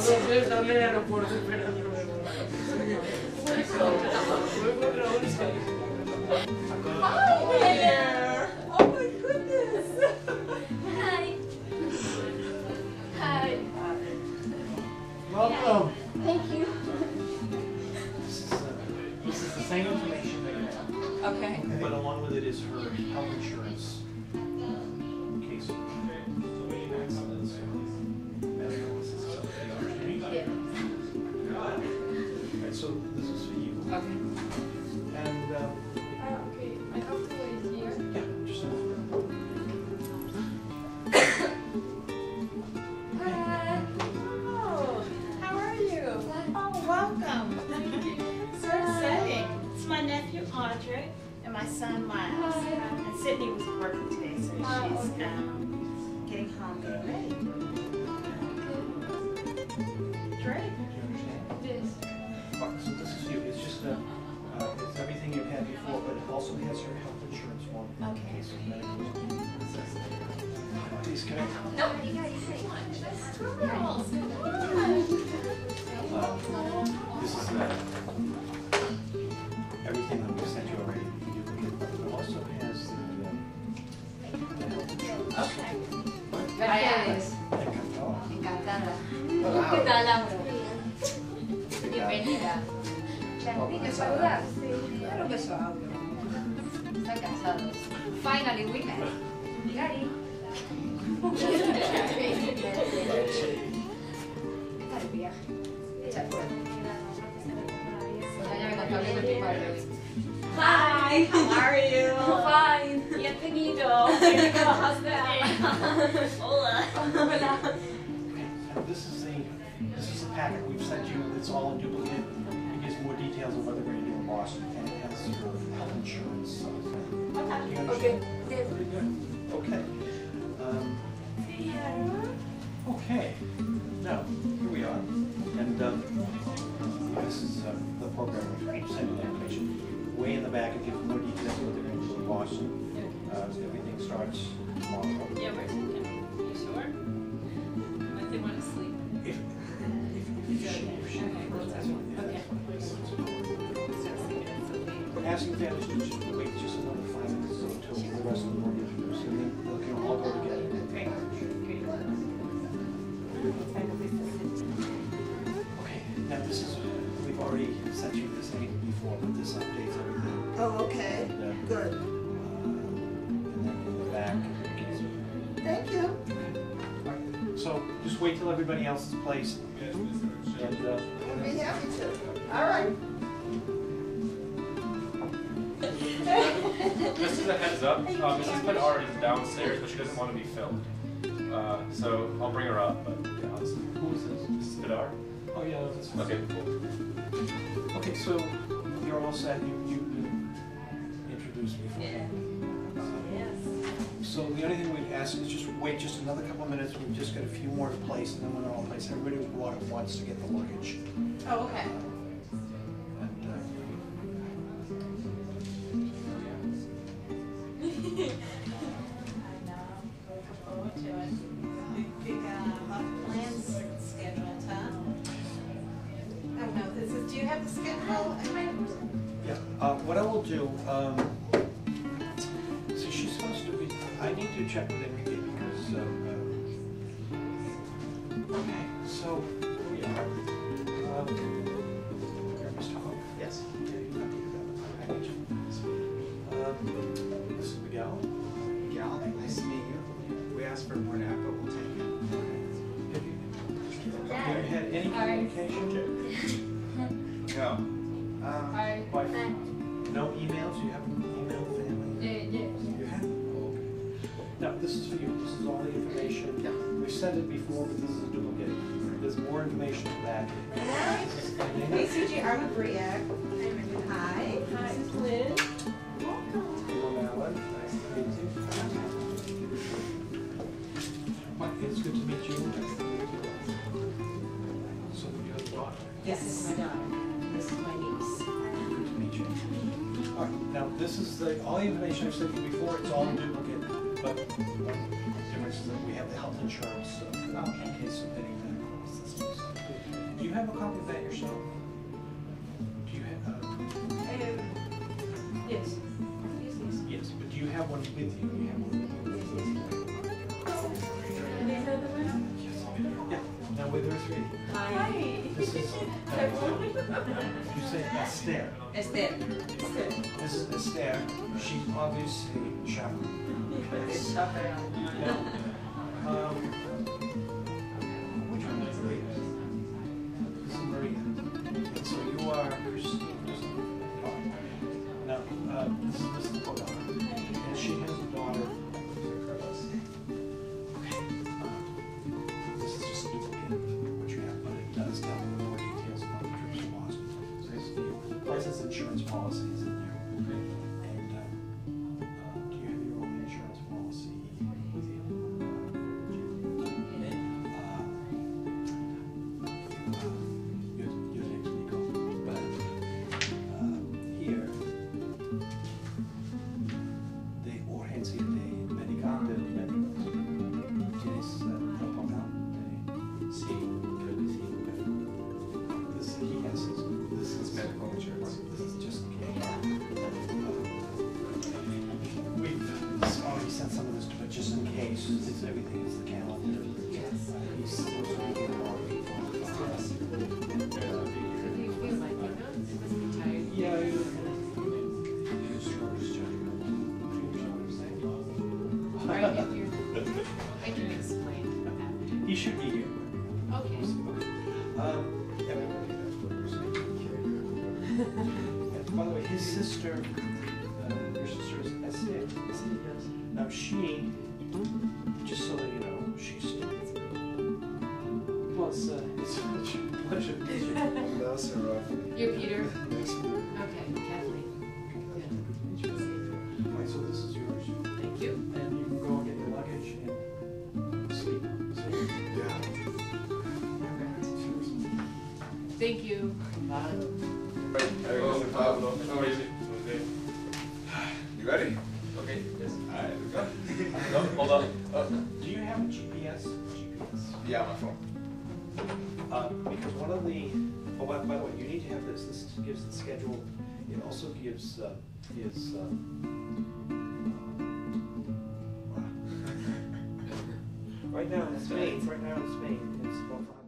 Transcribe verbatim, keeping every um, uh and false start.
Ustedes están en el aeropuerto esperando. Hi there! Oh my goodness! Hi. Hi. Welcome. Thank you. This is, uh, this is the same information that you have, Okay. but along with it is her health insurance in case of accidents, medical assistance. Yeah. Right, so this is for you. Okay. And uh, Uh, okay. I have to wait here. yeah, just Hi. Oh, how are you? Oh, welcome. So exciting. It's my nephew Audrey and my son Miles. And Sydney was working today, so she's um, getting home, getting ready. Great. do you understand? This. Uh, so this is you. It's just uh, uh, it's everything you've had before, but it also has her health insurance form in Okay. case of medical. Please connect. No, you got it. Uh, this is uh, everything that we sent you already. You can, it also has the, uh, the health insurance. Okay. Gracias. Encantado. Encantada. Hola. ¿Qué tal, Laura? Bienvenida. ¿Tienes que saludar? Claro que suave. Están casados. Finally, we met. Gary. ¿Qué tal el viaje? Echa fuera. Ya me contó hablando de mi padre. Hi, how are you? Fine. Bienvenido. Bienvenido, how's that? Hola. Hola. And this is the this is the packet we've sent you. It's all in duplicate. It gives more details of what they're going to do in Boston, and it has your health insurance. Do you understand? Okay. Very good. Okay. Um, okay. Now here we are, and um, this is uh, the program we've sent you the information. Way in the back, it gives more details of what they're going to do in Boston. Uh, everything starts tomorrow. Yeah, where's it? You sure? Like they want to sleep. If, if, if she, if she prefers, that's what, yeah, that's what it is. We're asking families to just wait just another five minutes until the rest of the board introduced, and then they can all go together. Great. Okay, now this is, we've already sent you this aid before, but this updates everything. Oh, okay, And, uh, good. uh, and then in the back, it gives you. Thank you. So just wait till everybody else is placed, and uh, I'd be happy to. All right. Just as a heads up, uh, Missus Bedard is downstairs, but she doesn't want to be filmed. Uh, so I'll bring her up, but yeah, I'll just, who is this? Missus Bedard? Oh yeah, that's fine. Okay, cool. Okay, so you're all set. You you been introduced before. Yeah. Yes. So the only thing we'd ask is just wait just another couple of minutes. We've just got a few more to place, and then when they're all placed, everybody was brought at once to get the luggage. Oh, okay. And, uh, I know. Looking forward to it. Big, big, uh, lot of plans scheduled, huh? I don't know, this is, do you have the schedule? yeah. Uh, what I will do. Um, so she's supposed to be. I need to check with Enrique because. Uh, uh, okay. So here we are. Um, Mister Hook. Yes. Yeah, you have to do that. I need you. Um, this is Miguel. Miguel, nice to meet you. We asked for more now, but we'll take it. Have you, have you had any communication? No. Um, Hi. By no emails? You haven't emailed the family? Yeah, yeah. You have? Oh, okay. Now, this is for you. This is all the information. Yeah. We've sent it before, but this is a duplicate. There's more information in that. Hey, C J, I'm Maria. Hi. Hi, this is Liz. Hello, Alan. Nice to meet you. What? It's good to meet you. Nice to meet you. So you have a daughter. Yes, this is my daughter. This is my niece. Good to meet you. All right. Now, this is the all the information I've sent you before. It's all in duplicate, but one difference is that we have the health insurance uh, in case of any medical assistance. have a copy of that yourself? Do you have, uh, Um, yes. Yes, yes. yes, but do you have one with you? Do you have one with you? Yeah, now with her three. Hi. This is, uh, you say Esther. Esther. This is Esther. She obviously chaperone. Now, um, which one is Maria? This is Maria. And so you are Christine. Now, uh, this is Missus Podar. And she has a daughter. Okay. Uh, this is just a duplicate of what you have, but it does tell you more details about the trips to Boston. So this is the license insurance policies in there. Okay. And um, uh, do you have your own insurance policy with you? Uh, your, your name's Nico. But uh, here, de urgencia de medicante médicos. Tienes uh, propaganda de sí, creo que sí. This, he has his, this is medical insurance. This is just in case. We've already sent some of this to, but just in case, it's everything is the calendar. Yes. Uh, he's supposed to be here tomorrow. Do you feel like you know? You must be tired. Yeah, you just George's judgment. Right, if you're, I can explain what happened. He should be here. Okay. Um, and by the way, his sister, uh, your sister is Esther. Now she, just so that you know, she's. Well, it's, uh, it's such a pleasure to meet you. You're Peter? Nice to meet you. Okay, Kathleen. Right, so this is yours. Thank you. And you can go and get your luggage and sleep. sleep. Yeah. Thank you. Bye. You ready? Okay, yes. Alright, we go. No, hold on. Oh, Do you have a G P S? G P S. Yeah, my phone. Uh, because one of the, oh, by, by the way, you need to have this. This gives the schedule. It also gives uh, his. Uh, right now in Spain. Right now in Spain, it's about five.